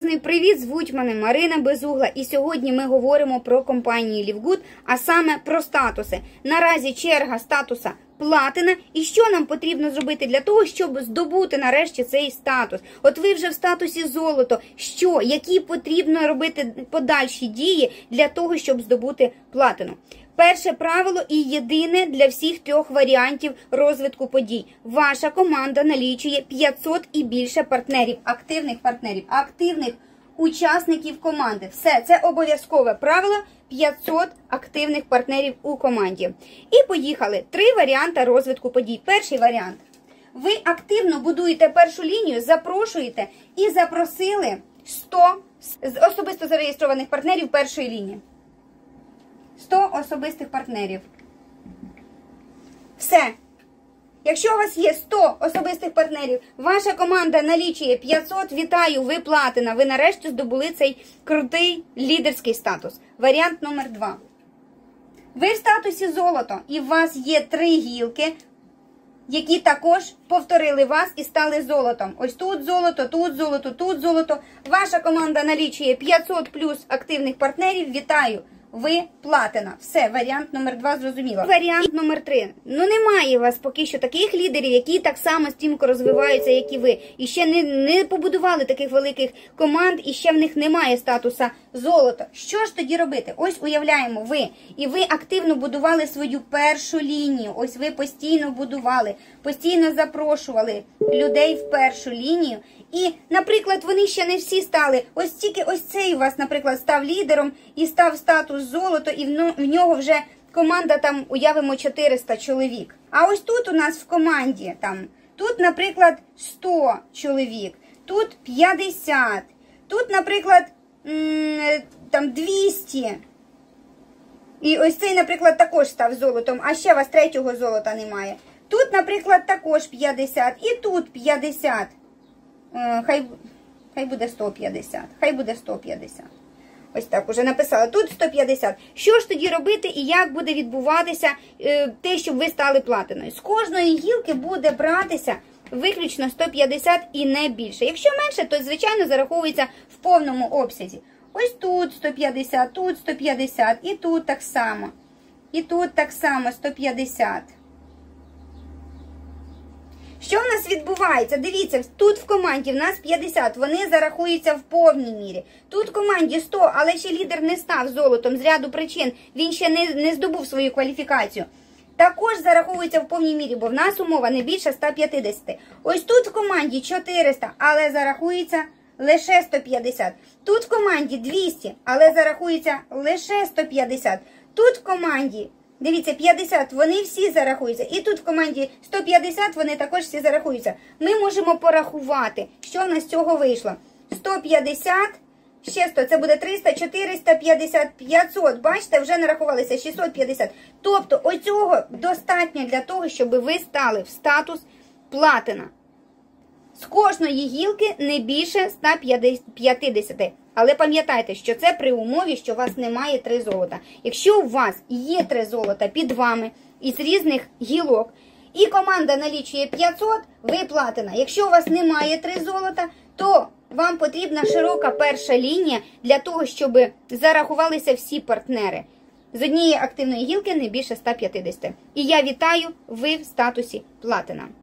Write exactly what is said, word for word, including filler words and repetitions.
Привіт, звуть мене Марина Безугла, і сьогодні ми говоримо про компанію Лівгуд, а саме про статуси. Наразі черга статуса платина, і що нам потрібно зробити для того, щоб здобути нарешті цей статус. От ви вже в статусі золото, що, які потрібно робити подальші дії для того, щоб здобути платину. Перше правило і єдине для всіх трьох варіантів розвитку подій. Ваша команда налічує п'ятсот і більше партнерів, активних партнерів, активних учасників команди. Все, це обов'язкове правило, п'ятсот активних партнерів у команді. І поїхали. Три варіанти розвитку подій. Перший варіант. Ви активно будуєте першу лінію, запрошуєте і запросили сто особисто зареєстрованих партнерів першої лінії. сто особистих партнерів. Все. Якщо у вас є сто особистих партнерів, ваша команда налічує п'ятсот, вітаю, ви платина. Ви нарешті здобули цей крутий лідерський статус. Варіант номер два. Ви в статусі золото, і у вас є три гілки, які також повторили вас і стали золотом. Ось тут золото, тут золото, тут золото. Ваша команда налічує п'ятсот плюс активних партнерів, вітаю. Ви платина. Все, варіант номер два зрозуміло. Варіант номер три. Ну немає у вас поки що таких лідерів, які так само стрімко розвиваються, як і ви. І ще не, не побудували таких великих команд, і ще в них немає статуса золота. Що ж тоді робити? Ось уявляємо, ви. І ви активно будували свою першу лінію. Ось ви постійно будували, постійно запрошували людей в першу лінію. І, наприклад, вони ще не всі стали. Ось тільки ось цей у вас, наприклад, став лідером і став статус золото, і в нього вже команда, там, уявимо, чотириста чоловік. А ось тут у нас в команді, там, тут, наприклад, сто чоловік, тут п'ятдесят, тут, наприклад, там двісті. І ось цей, наприклад, також став золотом, а ще у вас третього золота немає. Тут, наприклад, також п'ятдесят, і тут п'ятдесят. Хай, хай буде сто п'ятдесят. Хай буде сто п'ятдесят. Ось так уже написала. Тут сто п'ятдесят. Що ж тоді робити і як буде відбуватися е, те, щоб ви стали платиною? З кожної гілки буде братися виключно сто п'ятдесят і не більше. Якщо менше, то, звичайно, зараховується в повному обсязі. Ось тут сто п'ятдесят, тут сто п'ятдесят, і тут так само. І тут так само сто п'ятдесят. Що в нас відбувається? Дивіться, тут в команді в нас п'ятдесят, вони зарахуються в повній мірі. Тут в команді сто, але ще лідер не став золотом з ряду причин, він ще не, не здобув свою кваліфікацію. Також зараховується в повній мірі, бо в нас умова не більше ста п'ятдесят. Ось тут в команді чотириста, але зарахується лише сто п'ятдесят. Тут в команді двісті, але зарахується лише сто п'ятдесят. Тут в команді... Дивіться, п'ятдесят, вони всі зарахуються. І тут в команді сто п'ятдесят, вони також всі зарахуються. Ми можемо порахувати, що в нас з цього вийшло. сто п'ятдесят, ще сто, це буде триста, чотириста п'ятдесят, п'ятсот. Бачите, вже нарахувалися шістсот п'ятдесят. Тобто, оцього достатньо для того, щоб ви стали в статус платина. З кожної гілки не більше ста п'ятдесят. Але пам'ятайте, що це при умові, що у вас немає три золота. Якщо у вас є три золота під вами із різних гілок, і команда налічує п'ятсот, ви платина. Якщо у вас немає три золота, то вам потрібна широка перша лінія для того, щоб зарахувалися всі партнери. З однієї активної гілки не більше ста п'ятдесят. І я вітаю, ви в статусі платина.